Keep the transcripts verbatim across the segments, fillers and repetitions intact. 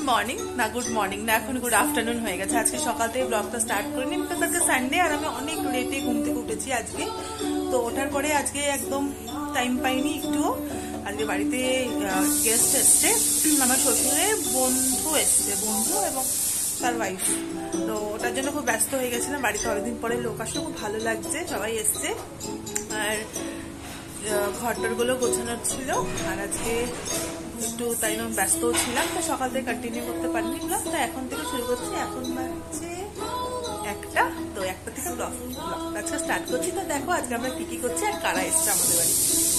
Morning না good morning না এখন গুড আফটারনুন হয়ে গেছে। আজকে সকাল থেকে ব্লগটা স্টার্ট করিনি, বিকজ আজকে সানডে আর আমি অনেক লেটে ঘুম থেকে উঠেছি আজকে। তো ওঠার পরে আজকে একদম টাইম পাইনি একটুও। আজকে বাড়িতে গেস্ট এসছে, আমার শ্বশুরের বন্ধু এসছে, বন্ধু এবং তার ওয়াইফ। তো ওটার জন্য খুব ব্যস্ত হয়ে গেছিলাম। বাড়িতে অনেকদিন পরে লোক আসলে খুব ভালো লাগছে, সবাই এসছে। আর ঘরটরগুলো গোছানোর ছিল, আর আজকে একটু তাই জন্য ব্যস্তও ছিলাম, তো সকাল থেকে কন্টিনিউ করতে পারিনি ব্লগ। তো এখন থেকে শুরু করছি, এখন বাজছে একটা, তো একটা থেকে ব্লগ ব্লগটা আজকে স্টার্ট করছি। তো দেখো আজকে আমরা কি কি করছি আর কারা এসছে আমাদের বাড়ি।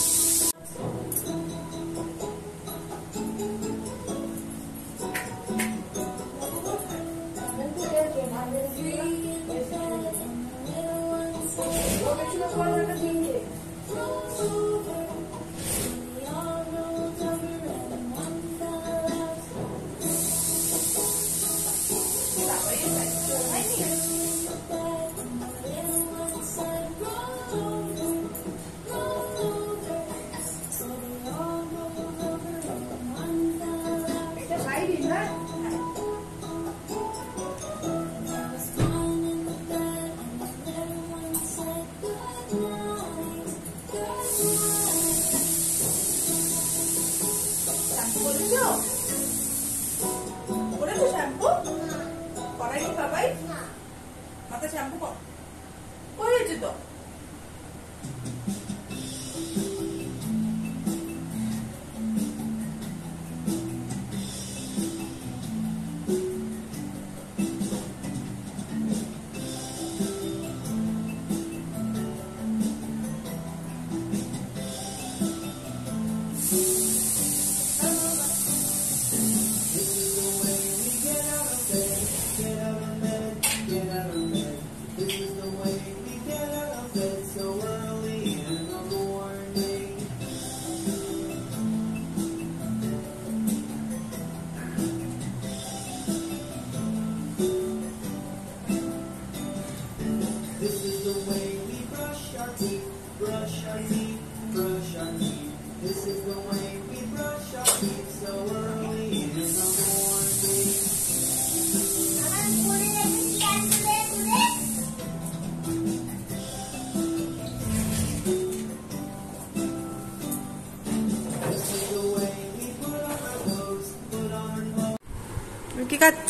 কি খাচ্ছ?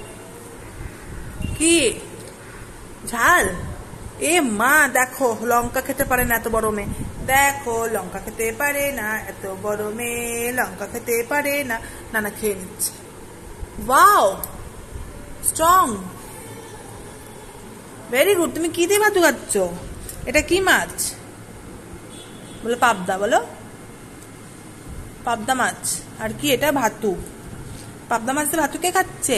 কি ঝাল? এ মা দেখো, লঙ্কা খেতে পারে না এত বড় মেয়ে, দেখো লঙ্কা খেতে পারে না এত বড় মেয়ে, লঙ্কা খেতে পারে না। না না খেয়ে নিচ্ছে। Wow, strong, very good. তুমি কি দিয়ে ভাতু খাচ্ছ? এটা কি মাছ? বলো পাবদা, বলো পাবদা মাছ। আর কি এটা? ভাতু। পাবদা মাছ দিয়ে ভাতু কে খাচ্ছে?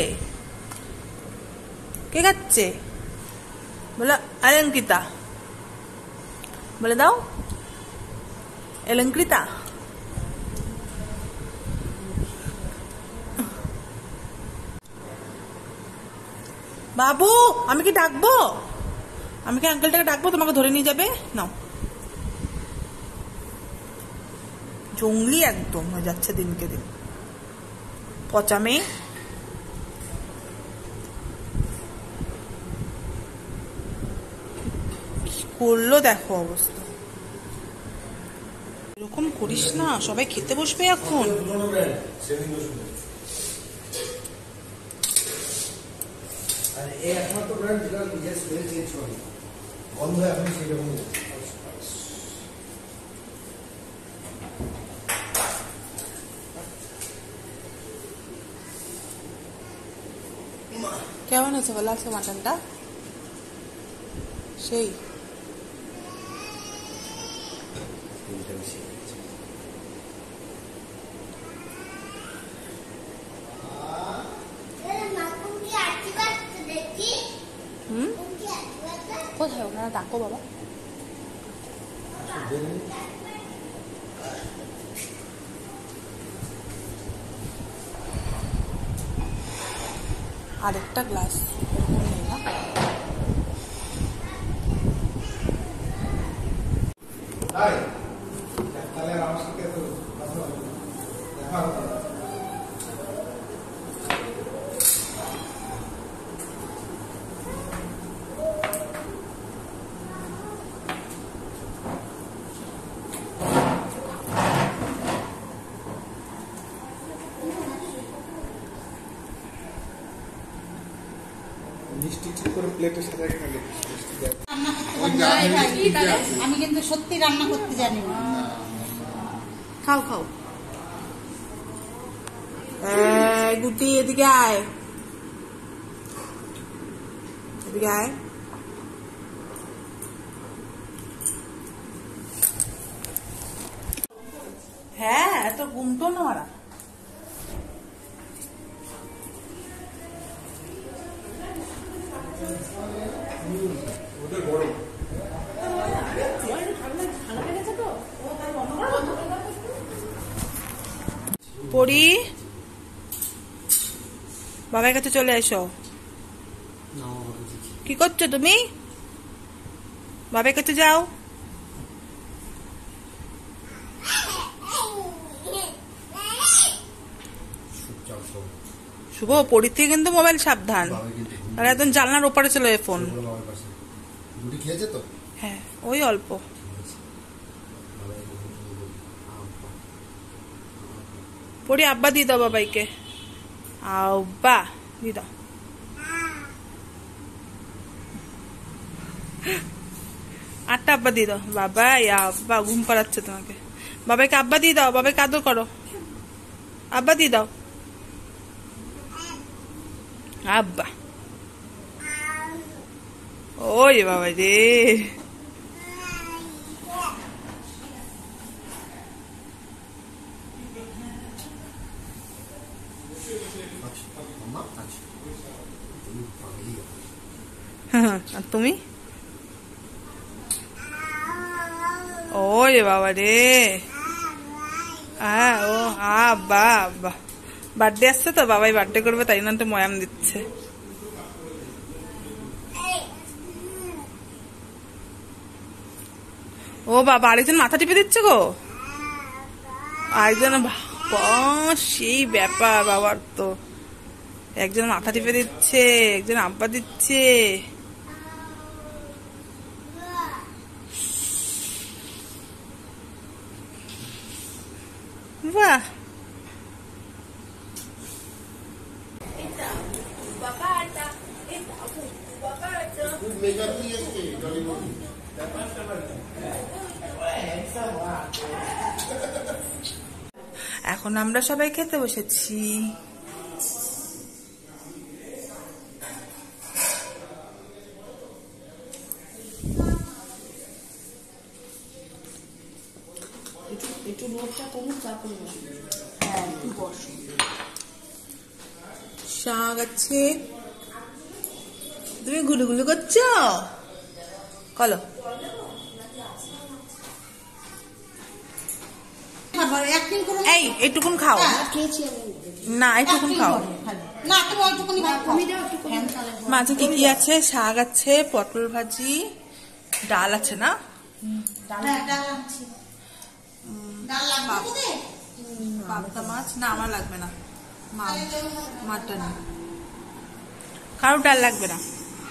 কে খাচ্ছে? বলো অলঙ্কৃতা, বলে দাও অলঙ্কৃতা। বাবু আমি কি ডাকবো? আমি কি আঙ্কেলটাকে ডাকবো? তোমাকে ধরে নিয়ে যাবে? নাও। জঙ্গলি একদম হয়ে যাচ্ছে দিনকে দিন, পচা মেয়ে। করলো দেখো অবস্থা। এরকম করিস না, সবাই খেতে বসবে এখন। কেমন হয়েছে বলো আজকে মাটনটা? সেই কোথায় ওনারা? ডাকো বাবা। আরেকটা গ্লাস নেই না? ঠিক করে প্লেটে সাজায় খেলে আমি কিন্তু সত্যি রান্না করতে জানি না। খাও খাও। গুটি এদিকে আয়, এদিকে আয়। হ্যাঁ এত ঘুমটো নড়া। পড়ি বাবার কাছে চলে এসো। কি করছো তুমি? বাবার কাছে যাও। শুভ পড়ি থেকে কিন্তু মোবাইল সাবধান, আর একদম জানলার ওপারে চলে যায় ফোন। হ্যাঁ ওই অল্প। পড়ি আব্বা দিয়ে দাও বাবাইকে, আব্বা দিয়ে দাও। আটটা আব্বা দিয়ে দাও। বাবা আব্বা ঘুম পাড়াচ্ছে তোমাকে। বাবাইকে আব্বা দিয়ে দাও, বাবাইকে আদর করো, আব্বা দিয়ে দাও। আব্বা ওই বাবা রে। আর তুমি? ওরে বাবা রে। হ্যাঁ ও আব্বা আব্বা বার্থডে আসছে তো, বাবাই বার্থডে করবে তাই না তো ময়াম দিচ্ছে। ও বাবা আরেকজন মাথা টিপে দিচ্ছে গো, আরেকজন সেই ব্যাপার বাবার তো। একজন মাথা টিপে দিচ্ছে, একজন আব্বা দিচ্ছে। বাহ এখন আমরা সবাই খেতে বসেছি। শাক আছে, তুমি গুলুগুলু করছো কলো। এই এইটুকুন খাও না, এইটুকুন খাও। মাঝে কি কি আছে? শাক আছে, পটল ভাজি, ডাল আছে না? পাবদা মাছ না আমার লাগবে না, মাটন। কারো ডাল লাগবে না।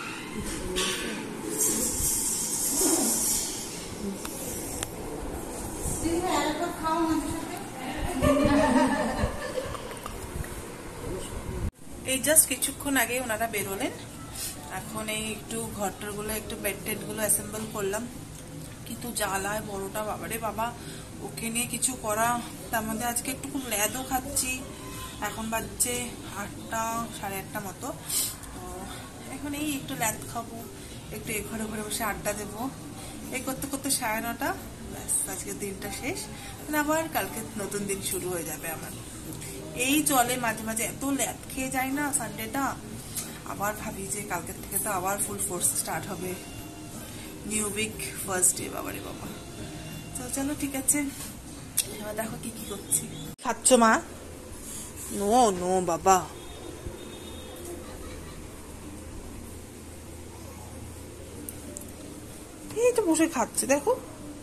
এই জাস্ট কিছুক্ষণ আগে ওনারা বেরোলেন। এখন এই একটু ঘরটার গুলো একটু বেড টেড গুলো অ্যাসেম্বল করলাম। কিন্তু জ্বালায় বড়টা বাবারে বাবা, ওকে নিয়ে কিছু করা। তার মধ্যে আজকে একটু খুব ল্যাদও খাচ্ছি। এখন বাজছে আটটা সাড়ে আটটা মতো। তো এখন এই একটু ল্যাদ খাবো, একটু এ ঘরে ঘরে বসে আড্ডা দেবো। এই করতে করতে সাড়ে নটা, ব্যাস আজকের দিনটা শেষ। আবার কালকে নতুন দিন শুরু হয়ে যাবে আমার। এই চলে মাঝে মাঝে, এত ল্যাদ খেয়ে যায় না সানডেটা। আবার ভাবি যে কালকের থেকে তো আবার ফুল ফোর্স স্টার্ট হবে, নিউ উইক ফার্স্ট ডে। বাবারে বাবা। তো চলো ঠিক আছে, এবার দেখো কি কি করছি। খাচ্ছ মা? নো নো বাবা। এই তো বসে খাচ্ছে দেখো।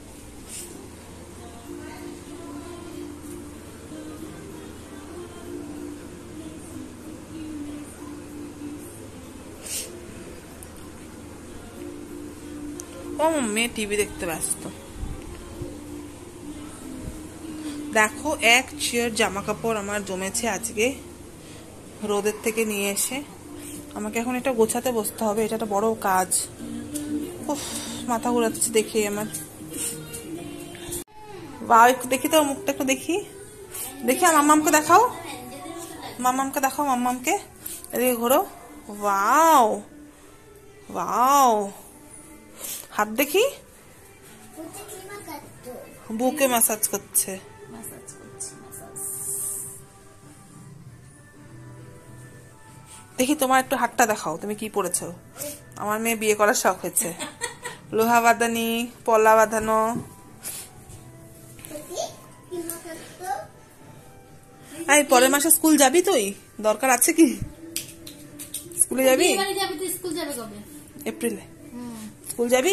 ও মেয়ে টিভি দেখতে ব্যস্ত। দেখো এক চেয়ার জামা কাপড় আমার জমেছে আজকে রোদের থেকে নিয়ে এসে। আমাকে এখন এটা গোছাতে বসতে হবে, এটা একটা বড় কাজ। উফ, মাথা ঘুরাচ্ছে দেখে আমার। বাহ, একটু দেখি তো মুখটা, একটু দেখি দেখি আর মাম্মামকে দেখাও, মাম্মামকে দেখাও, মাম্মামকে এদিকে ঘোরো। ওয়াও ওয়াও, হাত দেখি, বুকে ম্যাসাজ করছে। দেখি তোমার একটু হাতটা দেখাও, তুমি কি পরেছো। আমার মেয়ে বিয়ে করার শখ হয়েছে, লোহা বাঁধানি, পলা বাঁধানো। এই পরের মাসে স্কুল যাবি তুই? দরকার আছে কি? স্কুলে যাবি? স্কুল যাবে কবে? এপ্রিলে স্কুল যাবি?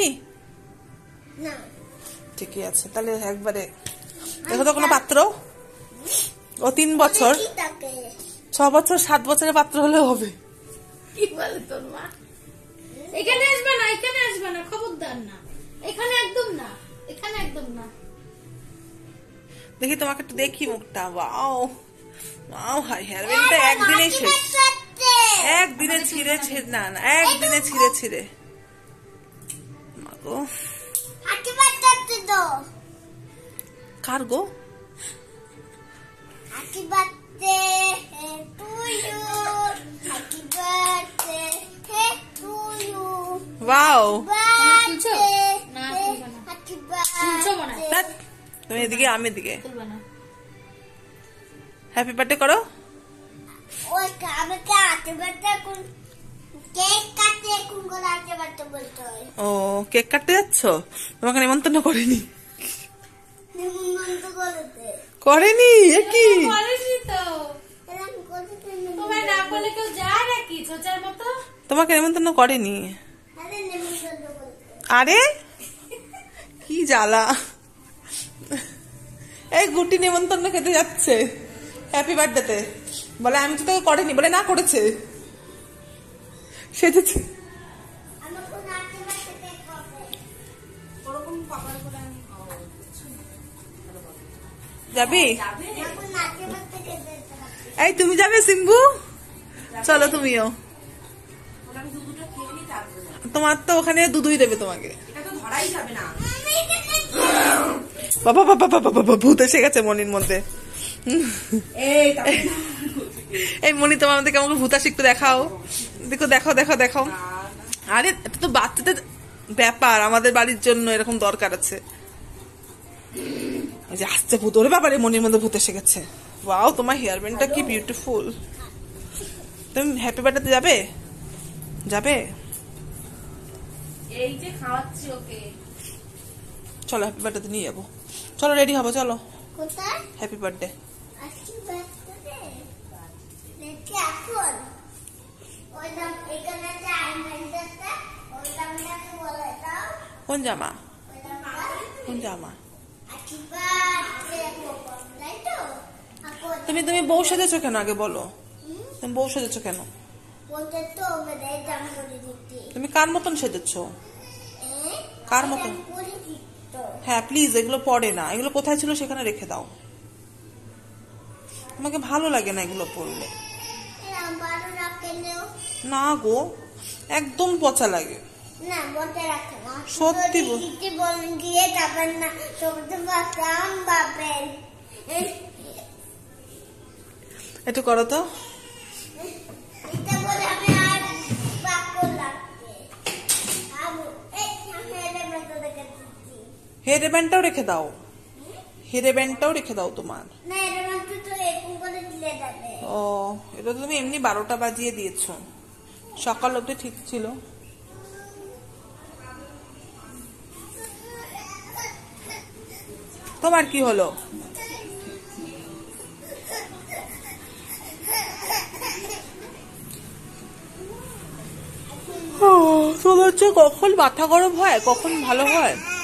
ঠিকই আছে, তাহলে একবারে দেখো তো কোনো পাত্র। ও তিন বছর, ছ বছর, সাত বছরের পাত্র হলেও হবে। কি বলে তোর মা? এখানে আসবে না, এখানে আসবে না, খবরদার না, এখানে একদম না, এখানে একদম না। দেখি তোমাকে একটু দেখি মুখটা। ওয়াও ওয়াও, হাই, হেয়ার ব্যান্ডটা একদিনে শেষ, একদিনে ছিঁড়ে ছিঁড়ে, না না একদিনে ছিঁড়ে ছিঁড়ে। মাগো, কার গো? ওয়াও, তুমি এদিকে, আমি এদিকে। হ্যাপি বার্থডে করো। ও, কেক কাটতে যাচ্ছ? তোমাকে নিমন্ত্রণ করেনি? করেনি? কি তোমাকে নিমন্ত্রণ করেনি? আরে কি জ্বালা, এই গুটি নিমন্ত্রণ খেতে যাচ্ছে হ্যাপি বার্থডেতে, বলে আমি তো তোকে করেনি, বলে না করেছে, সেজেছে। যাবি? এই তুমি যাবে সিম্বু? চলো তুমিও। তোমার তো ওখানে দুধই দেবে তোমাকে। বাবা বাবা বাবা বাবা, ভূত এসে গেছে মনির মধ্যে। এই মনি, তোমার মধ্যে কেমন ভূতা শিখতে দেখাও, দেখো দেখো দেখো দেখো। আরে এটা তো বাচ্চাদের ব্যাপার, আমাদের বাড়ির জন্য এরকম দরকার আছে। ওই যে আসছে ভূত, ওরে ব্যাপারে মনির মধ্যে ভূত এসে গেছে। ওয়াও, তোমার হেয়ার ব্যান্ডটা কি বিউটিফুল। তুমি হ্যাপি বার্থডেতে যাবে? যাবে? এই যে খাওয়াচ্ছি ওকে। চলো হ্যাপি বার্থডেতে নিয়ে যাবো, চলো রেডি হবো, চলো। কোথায় হ্যাপি বার্থডে? কোন জামা? কোন জামা? তুমি তুমি বউ সেজেছো কেন আগে বলো? তুমি বউ সেজেছো কেন? তুমি কার মতন সেজেছো? কার মতন? হ্যাঁ প্লিজ, এগুলো পরে না, এগুলো কোথায় ছিল সেখানে রেখে দাও। তোমাকে ভালো লাগে না এগুলো পরলে। না গো, একদম পচা লাগে। সত্যি একটু করো তো। হেয়ার ব্যান্ডটাও রেখে দাও, হেয়ার ব্যান্ডটাও রেখে দাও তোমার। ও, এটা তো তুমি এমনি বারোটা বাজিয়ে দিয়েছো, সকাল অব্দি ঠিক ছিল। তোমার কি হলো? তোমার কখন মাথা গরম হয়, কখন ভালো হয়?